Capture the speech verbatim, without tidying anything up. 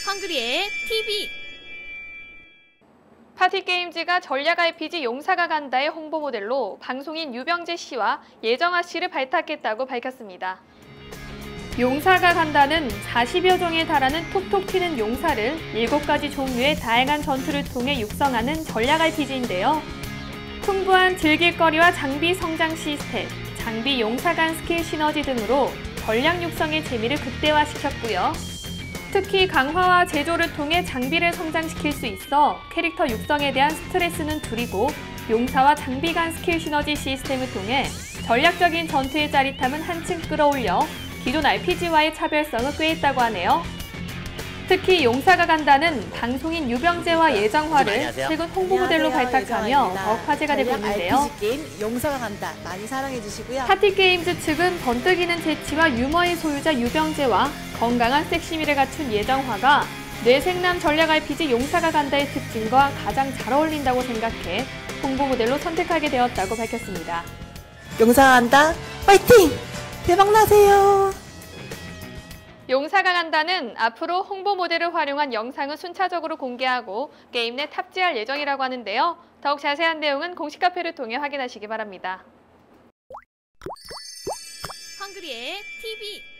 헝그리의 티비. 파티게임즈가 전략 알피지 용사가 간다의 홍보 모델로 방송인 유병재 씨와 예정아 씨를 발탁했다고 밝혔습니다. 용사가 간다는 사십여 종에 달하는 톡톡 튀는 용사를 일곱 가지 종류의 다양한 전투를 통해 육성하는 전략 알피지인데요. 풍부한 즐길거리와 장비 성장 시스템, 장비 용사 간 스킬 시너지 등으로 전략 육성의 재미를 극대화시켰고요. 특히 강화와 제조를 통해 장비를 성장시킬 수 있어 캐릭터 육성에 대한 스트레스는 줄이고 용사와 장비 간 스킬 시너지 시스템을 통해 전략적인 전투의 짜릿함은 한층 끌어올려 기존 알피지와의 차별성을 꾀했다고 하네요. 특히 용사가 간다는 방송인 유병재와 예정화를 최근 홍보 모델로 발탁하며 더욱 화제가 되고 있는데요. 알피지 게임 용사가 간다. 많이 사랑해 주시고요. 파티게임즈 측은 번뜩이는 재치와 유머의 소유자 유병재와 건강한 섹시미를 갖춘 예정화가 뇌생남 전략 알피지 용사가 간다의 특징과 가장 잘 어울린다고 생각해 홍보 모델로 선택하게 되었다고 밝혔습니다. 용사가 간다. 파이팅! 대박나세요. 용사가 간다는 앞으로 홍보 모델을 활용한 영상을 순차적으로 공개하고 게임 내 탑재할 예정이라고 하는데요. 더욱 자세한 내용은 공식 카페를 통해 확인하시기 바랍니다. 헝그리의 티비.